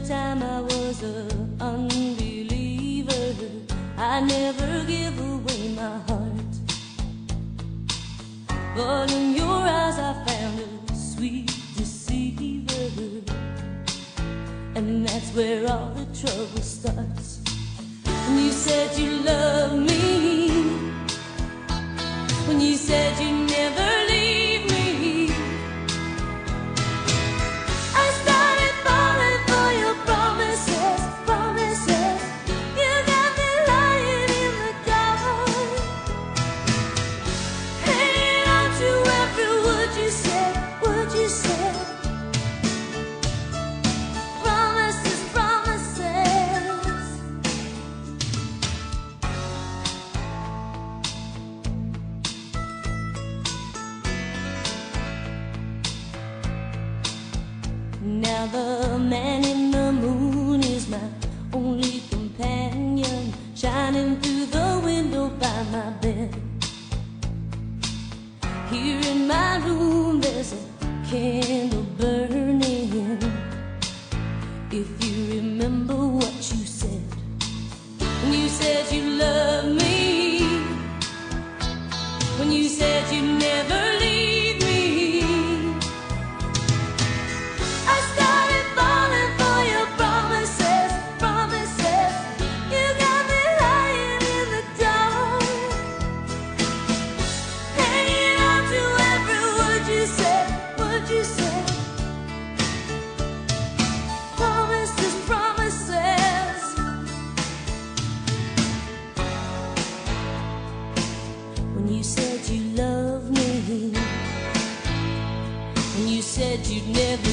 time I was an unbeliever. I never give away my heart, but in your eyes I found a sweet deceiver, and that's where all the trouble starts. When you said you loved me, when you said you never leave me, I started falling for your promises, promises. You got me lying in the dark, hanging on to every word you said, word you said. Promises, promises. Now the man in the moon is my only companion, shining through the window by my bed. Here in my room there's a candle burning. If you remember what you said, when you said you loved me, when you said you never leave me, I started falling for your promises, promises. You got me lying in the dark, hanging on to every word you said, word you said. Promises, promises. When you said you loved me, when you said you'd never